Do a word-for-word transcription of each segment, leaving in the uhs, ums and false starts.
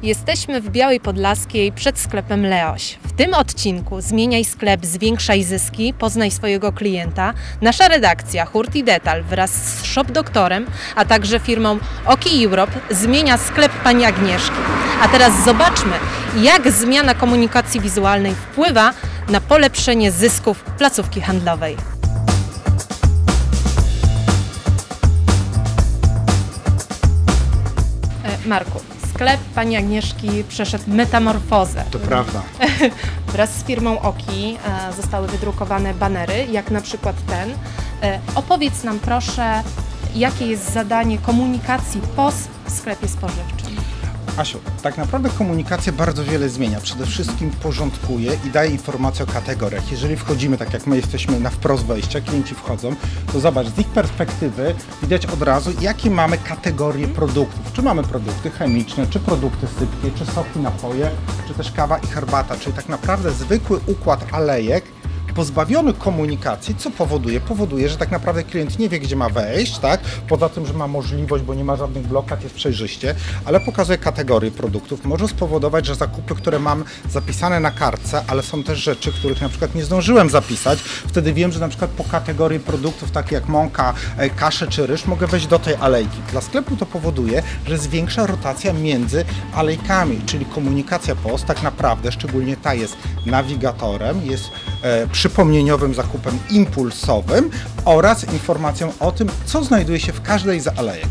Jesteśmy w Białej Podlaskiej przed sklepem Leoś. W tym odcinku Zmieniaj sklep, zwiększaj zyski, poznaj swojego klienta. Nasza redakcja Hurt i Detal wraz z Shop Doktorem, a także firmą Oki Europe zmienia sklep pani Agnieszki. A teraz zobaczmy, jak zmiana komunikacji wizualnej wpływa na polepszenie zysków placówki handlowej. Marku, sklep pani Agnieszki przeszedł metamorfozę. To prawda. Wraz z firmą Oki e, zostały wydrukowane banery, jak na przykład ten. E, opowiedz nam proszę, jakie jest zadanie komunikacji P O S w sklepie spożywczym. Asiu, tak naprawdę komunikacja bardzo wiele zmienia. Przede wszystkim porządkuje i daje informacje o kategoriach. Jeżeli wchodzimy, tak jak my jesteśmy na wprost wejścia, klienci wchodzą, to zobacz, z ich perspektywy widać od razu, jakie mamy kategorie produktów. Czy mamy produkty chemiczne, czy produkty sypkie, czy soki, napoje, czy też kawa i herbata. Czyli tak naprawdę zwykły układ alejek pozbawiony komunikacji, co powoduje? Powoduje, że tak naprawdę klient nie wie, gdzie ma wejść, tak? Poza tym, że ma możliwość, bo nie ma żadnych blokad, jest przejrzyście, ale pokazuje kategorie produktów. Może spowodować, że zakupy, które mam zapisane na kartce, ale są też rzeczy, których na przykład nie zdążyłem zapisać, wtedy wiem, że na przykład po kategorii produktów, takie jak mąka, kasze czy ryż, mogę wejść do tej alejki. Dla sklepu to powoduje, że zwiększa rotacja między alejkami, czyli komunikacja P O S tak naprawdę, szczególnie ta jest nawigatorem, jest e, przypomnieniowym zakupem impulsowym oraz informacją o tym, co znajduje się w każdej z alejek.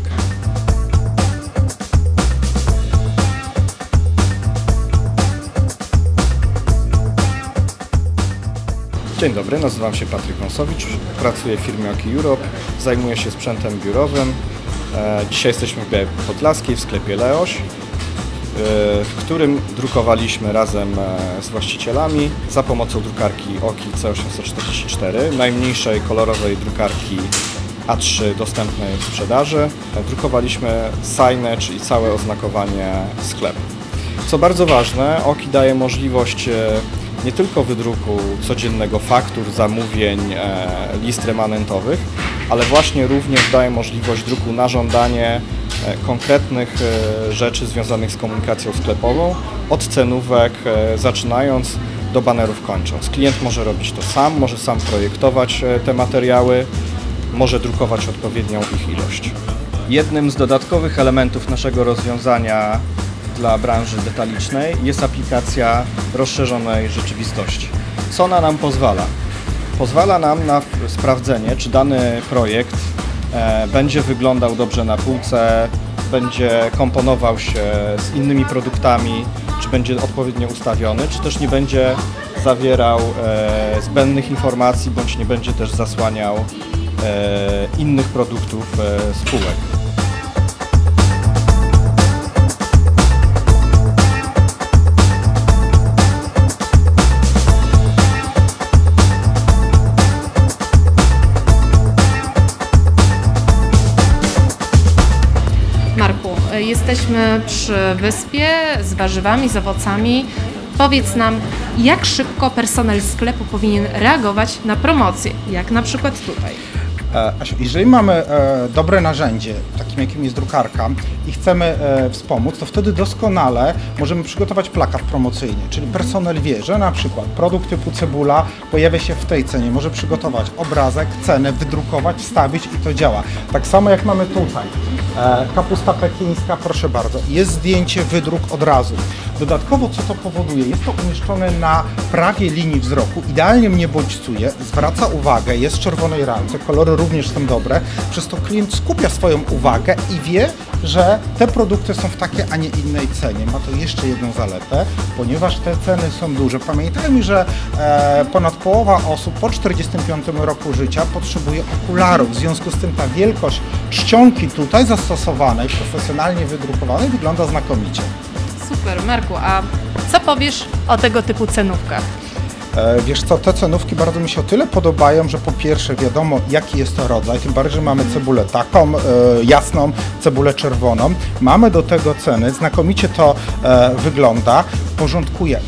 Dzień dobry, nazywam się Patryk Wąsowicz, pracuję w firmie Oki Europe, zajmuję się sprzętem biurowym. Dzisiaj jesteśmy w Białej Podlaskiej w sklepie Leoś, w którym drukowaliśmy razem z właścicielami za pomocą drukarki Oki C osiemset czterdzieści cztery, najmniejszej kolorowej drukarki A trzy dostępnej w sprzedaży. Drukowaliśmy signage i całe oznakowanie sklepu. Co bardzo ważne, Oki daje możliwość nie tylko wydruku codziennego faktur, zamówień, list remanentowych, ale właśnie również daje możliwość druku na żądanie konkretnych rzeczy związanych z komunikacją sklepową, od cenówek zaczynając do banerów kończąc. Klient może robić to sam, może sam projektować te materiały, może drukować odpowiednią ich ilość. Jednym z dodatkowych elementów naszego rozwiązania dla branży detalicznej jest aplikacja rozszerzonej rzeczywistości. Co ona nam pozwala? Pozwala nam na sprawdzenie, czy dany projekt e, będzie wyglądał dobrze na półce, będzie komponował się z innymi produktami, czy będzie odpowiednio ustawiony, czy też nie będzie zawierał e, zbędnych informacji, bądź nie będzie też zasłaniał e, innych produktów e, spółek. Marku, jesteśmy przy wyspie z warzywami, z owocami. Powiedz nam, jak szybko personel sklepu powinien reagować na promocje, jak na przykład tutaj. Asiu, jeżeli mamy e, dobre narzędzie, takim jakim jest drukarka i chcemy e, wspomóc, to wtedy doskonale możemy przygotować plakat promocyjny, czyli personel wie, że na przykład produkt typu cebula pojawia się w tej cenie, może przygotować obrazek, cenę, wydrukować, wstawić i to działa. Tak samo jak mamy tutaj, e, kapusta pekińska, proszę bardzo, jest zdjęcie, wydruk od razu. Dodatkowo co to powoduje? Jest to umieszczone na prawie linii wzroku, idealnie mnie bodźcuje, zwraca uwagę, jest w czerwonej ramce, kolory również są dobre, przez to klient skupia swoją uwagę i wie, że te produkty są w takiej, a nie innej cenie. Ma to jeszcze jedną zaletę, ponieważ te ceny są duże. Pamiętajmy, że e, ponad połowa osób po czterdziestym piątym roku życia potrzebuje okularów. W związku z tym ta wielkość czcionki tutaj zastosowanej, profesjonalnie wydrukowanej, wygląda znakomicie. Super, Marku, a co powiesz o tego typu cenówkach? E, wiesz co, te cenówki bardzo mi się o tyle podobają, że po pierwsze wiadomo, jaki jest to rodzaj, tym bardziej, że mamy cebulę taką e, jasną, cebulę czerwoną. Mamy do tego ceny, znakomicie to e, wygląda, porządkuje.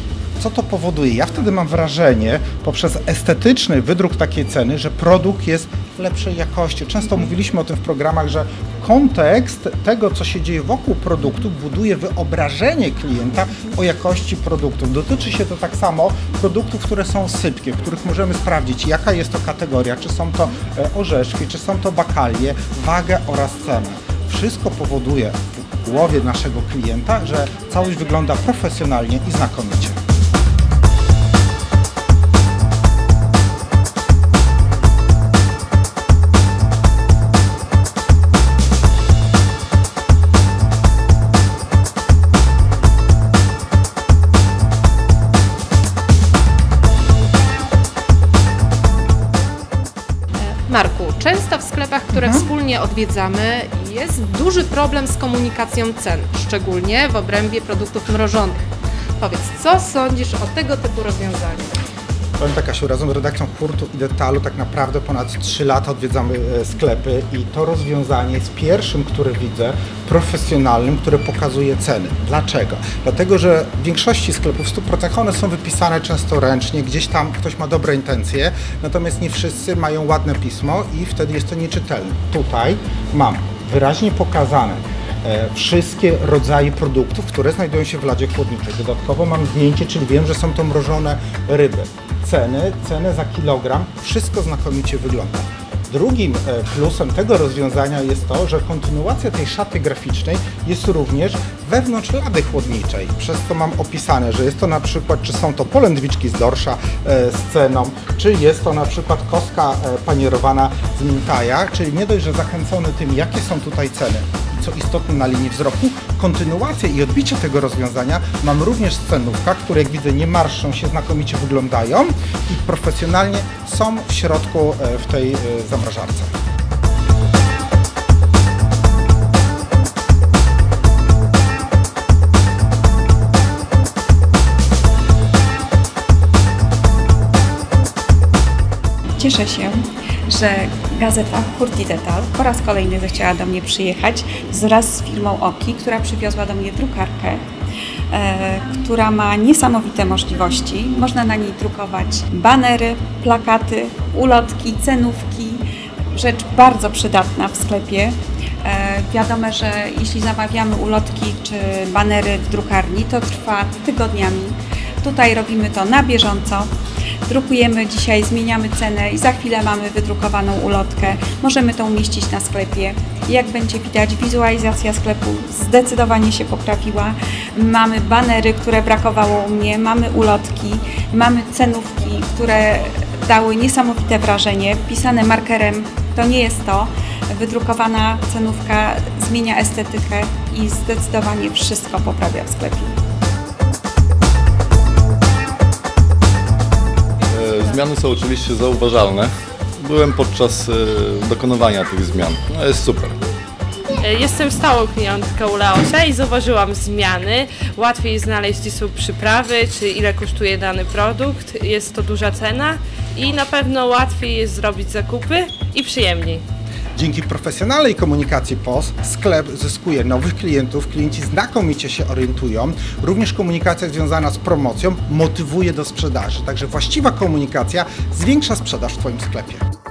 co to powoduje? Ja wtedy mam wrażenie, poprzez estetyczny wydruk takiej ceny, że produkt jest lepszej jakości. Często mówiliśmy o tym w programach, że kontekst tego, co się dzieje wokół produktu, buduje wyobrażenie klienta o jakości produktów. Dotyczy się to tak samo produktów, które są sypkie, w których możemy sprawdzić, jaka jest to kategoria, czy są to orzeszki, czy są to bakalie, wagę oraz cenę. Wszystko powoduje w głowie naszego klienta, że całość wygląda profesjonalnie i znakomicie. Marku, często w sklepach, które Mhm. wspólnie odwiedzamy, jest duży problem z komunikacją cen, szczególnie w obrębie produktów mrożonych. Powiedz, co sądzisz o tego typu rozwiązaniu? Powiem tak, Kasiu, razem z redakcją Hurtu i Detalu tak naprawdę ponad trzy lata odwiedzamy sklepy i to rozwiązanie jest pierwszym, które widzę, profesjonalnym, które pokazuje ceny. Dlaczego? Dlatego, że w większości sklepów w stu procentach one są wypisane często ręcznie, gdzieś tam ktoś ma dobre intencje, natomiast nie wszyscy mają ładne pismo i wtedy jest to nieczytelne. Tutaj mam wyraźnie pokazane e, wszystkie rodzaje produktów, które znajdują się w ladzie chłodniczej. Dodatkowo mam zdjęcie, czyli wiem, że są to mrożone ryby. Ceny, ceny za kilogram, wszystko znakomicie wygląda. Drugim plusem tego rozwiązania jest to, że kontynuacja tej szaty graficznej jest również wewnątrz lady chłodniczej. Przez to mam opisane, że jest to na przykład, czy są to polędwiczki z dorsza e, z ceną, czy jest to na przykład kostka e, panierowana z mintaja, czyli nie dość, że zachęcony tym, jakie są tutaj ceny, co istotne na linii wzroku, kontynuację i odbicie tego rozwiązania mam również w cenówkach, które jak widzę nie marszczą się, znakomicie wyglądają i profesjonalnie są w środku e, w tej e, zamrażarce. Cieszę się, że gazeta Hurt i Detal po raz kolejny zechciała do mnie przyjechać wraz z firmą Oki, która przywiozła do mnie drukarkę, e, która ma niesamowite możliwości. Można na niej drukować banery, plakaty, ulotki, cenówki. Rzecz bardzo przydatna w sklepie. E, wiadomo, że jeśli zamawiamy ulotki czy banery w drukarni, to trwa tygodniami. Tutaj robimy to na bieżąco. Drukujemy dzisiaj, zmieniamy cenę i za chwilę mamy wydrukowaną ulotkę. Możemy to umieścić na sklepie. Jak będzie widać, wizualizacja sklepu zdecydowanie się poprawiła. Mamy banery, które brakowało u mnie, mamy ulotki, mamy cenówki, które dały niesamowite wrażenie. Pisane markerem to nie jest to. Wydrukowana cenówka zmienia estetykę i zdecydowanie wszystko poprawia w sklepie. Zmiany są oczywiście zauważalne. Byłem podczas dokonywania tych zmian. No jest super. Jestem stałą klientką Leosia i zauważyłam zmiany. Łatwiej znaleźć, gdzie są przyprawy, czy ile kosztuje dany produkt. Jest to duża cena i na pewno łatwiej jest zrobić zakupy i przyjemniej. Dzięki profesjonalnej komunikacji P O S sklep zyskuje nowych klientów, klienci znakomicie się orientują. Również komunikacja związana z promocją motywuje do sprzedaży. Także właściwa komunikacja zwiększa sprzedaż w Twoim sklepie.